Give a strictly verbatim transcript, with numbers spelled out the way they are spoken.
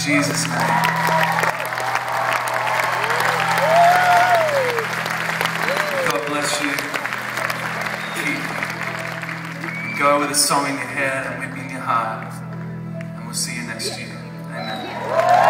Jesus' name. God bless you. Keep. Go with a song in your head and whip in your heart. And we'll see you next year. Amen.